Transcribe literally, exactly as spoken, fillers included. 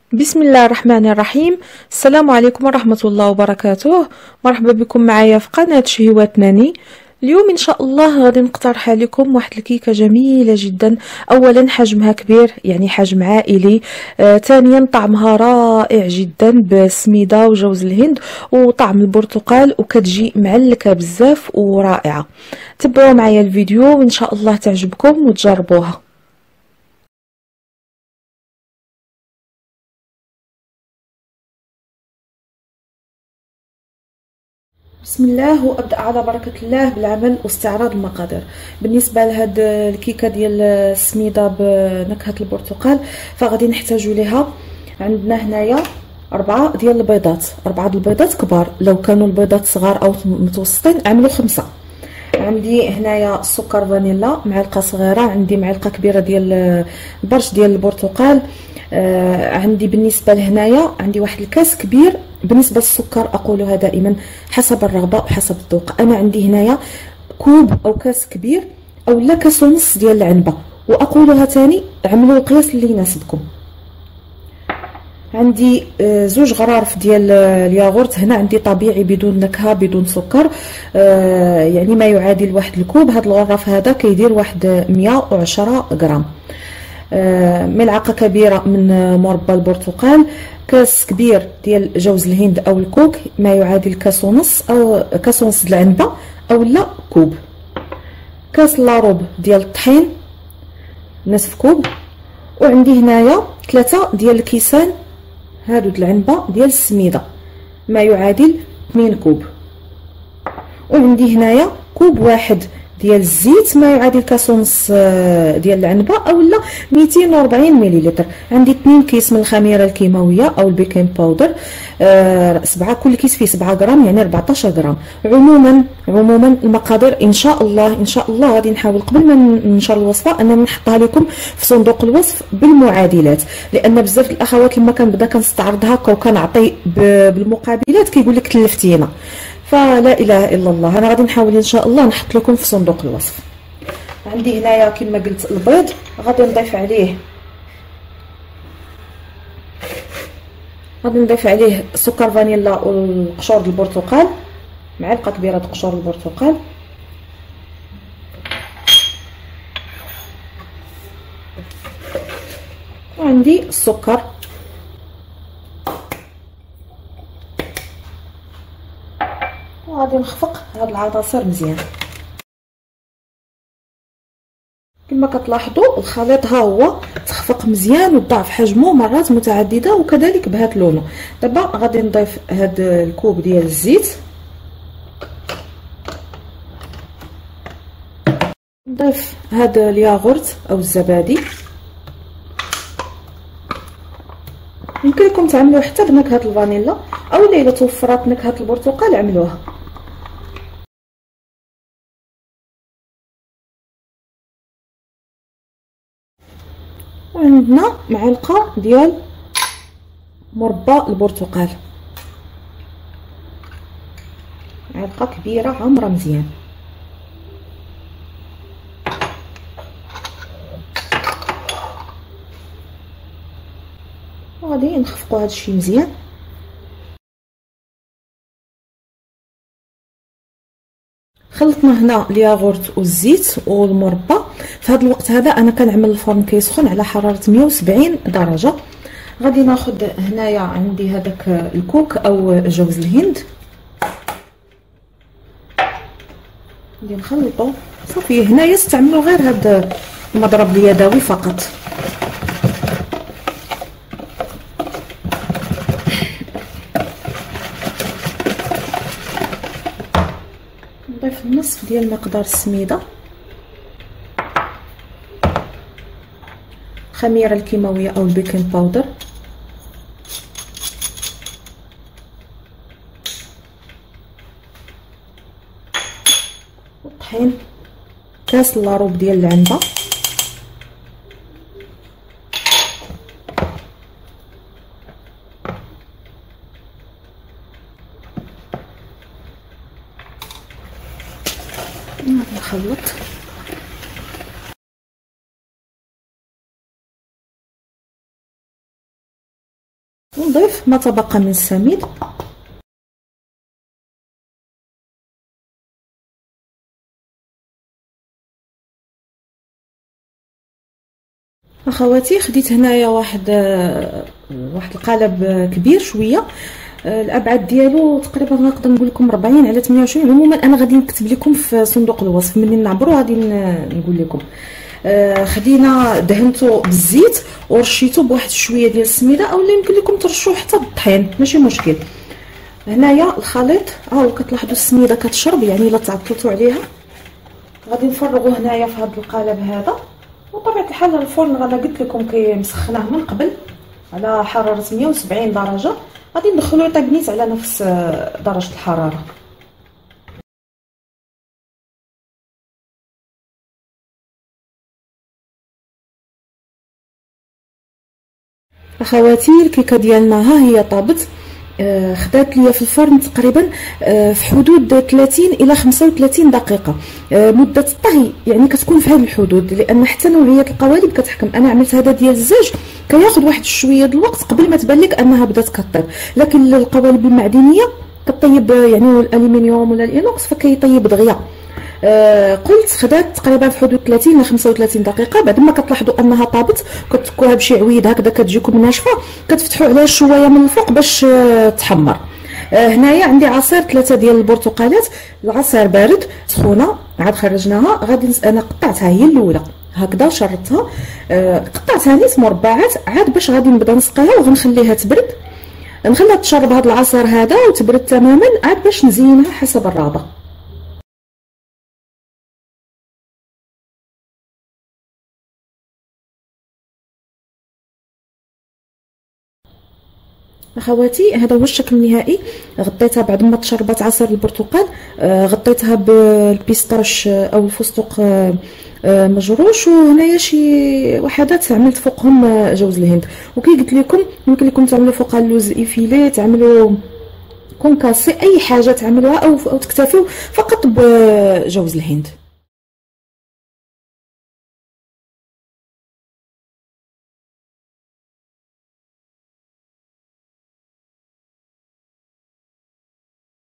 بسم الله الرحمن الرحيم. السلام عليكم ورحمة الله وبركاته. مرحبا بكم معايا في قناة شهيوات ناني. اليوم ان شاء الله غادي نقترح عليكم واحد الكيكه جميله جدا. اولا حجمها كبير، يعني حجم عائلي. آه، ثانيا طعمها رائع جدا بالسميده وجوز الهند وطعم البرتقال، وكتجي معلكه بزاف ورائعه. تبعوا معايا الفيديو وان شاء الله تعجبكم وتجربوها. بسم الله، وابدا على بركه الله بالعمل واستعراض المقادير. بالنسبه لهاد الكيكه ديال السميده بنكهه البرتقال فغادي نحتاجوا ليها، عندنا هنايا أربعة ديال البيضات، أربعة ديال البيضات كبار، لو كانوا البيضات صغار أو متوسطين عملوا خمسة. عندي هنايا سكر فانيلا معلقة صغيرة، عندي معلقة كبيرة ديال برش ديال البرتقال. آه عندي بالنسبة لهنايا عندي واحد الكاس كبير. بالنسبة للسكر أقولها دائما حسب الرغبة وحسب الذوق. أنا عندي هنايا كوب أو كاس كبير أو لا كاس ونص ديال العنبة، وأقولها تاني عملوا القياس اللي يناسبكم. عندي زوج غرارف ديال الياغورت، هنا عندي طبيعي بدون نكهه بدون سكر، يعني ما يعادل واحد الكوب. هذا الغراف هذا كيدير واحد مية وعشرة غرام. ملعقه كبيره من مربى البرتقال، كاس كبير ديال جوز الهند او الكوك ما يعادل كاس ونص او كاس ونص د العنبه او لا كوب، كاس لاروب ديال الطحين نصف كوب، وعندي هنايا ثلاثه ديال الكيسان هادو د العنبه ديال السميده ما يعادل اثنين كوب، وعندي هنايا كوب واحد ديال الزيت ما يعادل كاس ونص ديال العنبه اولا مئتين وأربعين مليلتر. عندي اثنين كيس من الخميره الكيماويه او البيكين باودر، آه سبعه، كل كيس فيه سبعة غرام يعني أربعطاش غرام. عموما عموما المقادير ان شاء الله ان شاء الله غادي نحاول قبل ما ننشر الوصفه انني نحطها لكم في صندوق الوصف بالمعادلات، لان بزاف الاخوات لما كنبدا كنستعرض هكا وكنعطي بالمقابلات كيقول لك تلفتينا، فلا اله الا الله. انا غادي نحاول ان شاء الله نحط لكم في صندوق الوصف. عندي هنايا كما قلت البيض، غادي نضيف عليه غادي نضيف عليه سكر فانيلا وقشور البرتقال، معلقه كبيره د قشور البرتقال، وعندي السكر، وغادي نخفق هاد العناصر مزيان. كما كتلاحظوا الخليط ها هو تخفق مزيان وضاعف حجمه مرات متعدده وكذلك بهات لونه. دابا غادي نضيف هاد الكوب ديال الزيت، نضيف هاد الياغورت او الزبادي، يمكن لكم تعملوه حتى بنكهه الفانيلا او الا توفرت نكهه البرتقال عملوها. وعندنا معلقه ديال مربى البرتقال، معلقه كبيره عامره مزيان. وغادي نخفقوا هذا الشيء مزيان. خلطنا هنا الياغورت والزيت والمربى. في هذا الوقت هذا انا كنعمل الفرن كيسخن على حراره مية وسبعين درجه. غادي ناخذ هنايا عندي هذاك الكوك او جوز الهند، غادي نخلطو صافي. هنايا استعملوا غير هذا المضرب اليدوي فقط. نضيف نصف ديال مقدار السميده، الخميره الكيماويه او البيكين باودر، والطحين، كاس لاروب ديال العنبه، نخلط. نضيف ما تبقى من السميد. اخواتي خديت هنايا واحد واحد القالب كبير شويه، الابعاد ديالو تقريبا نقدر نقول لكم أربعين على ثمانية وعشرين. عموما انا غادي نكتب لكم في صندوق الوصف منين نعبروا، غادي نقول لكم. خدينا دهنته بالزيت ورشيته بواحد شويه ديال السميده، اولا يمكن لكم ترشوه حتى بالطحين ماشي مشكل. هنايا الخليط ها هو كتلاحظوا السميده كتشرب، يعني الا تعطلتوا عليها. غادي نفرغوه هنايا في هذا القالب هذا، وطبيعه الحال الفرن غادا قلت لكم كيمسخناه من قبل على حراره مية وسبعين درجه، غادي ندخلو يطيب نيت على نفس درجه الحراره. اخواتي الكيكه ديالنا ها هي طابت، آه خدات ليا في الفرن تقريبا آه في حدود ثلاثين الى خمسة وثلاثين دقيقه. آه مده الطهي يعني كتكون في هذه الحدود، لان حتى نوعيه القوالب كتحكم. انا عملت هذا ديال الزاج كياخذ واحد شويه د الوقت قبل ما تبان لك انها بدات كطيب، لكن القوالب المعدنيه كطيب يعني الالومنيوم ولا الانوكس فكيطيب دغيا. آه قلت خدات تقريبا في حدود ثلاثين الى خمسة وثلاثين دقيقه. بعد ما كتلاحظوا انها طابت كتكوها بشي عويد هكذا كتجيكم ناشفه، كتفتحوا عليها شويه من الفوق باش آه تحمر. آه هنايا عندي عصير ثلاثه ديال البرتقالات، العصير بارد سخونه عاد خرجناها. غادي انا قطعتها هي الاولى هكذا شرطتها، آه قطعتها نيت مربعات عاد باش غادي نبدا نسقيها وغنخليها تبرد، نخليها تشرب هذا العصير هذا وتبرد تماما عاد باش نزينها حسب الرغبه. اخواتي هذا هو الشكل النهائي. غطيتها بعد ما تشربت عصير البرتقال، آه غطيتها بالبيستاش او الفستق آه مجروش، وهنايا شي وحدات عملت فوقهم جوز الهند. وكي قلت لكم يمكن لكم تعملوا فوقها اللوز ايفيلي، تعملوا كونكاسي، اي حاجه تعملوها او او تكتفيو فقط بجوز الهند.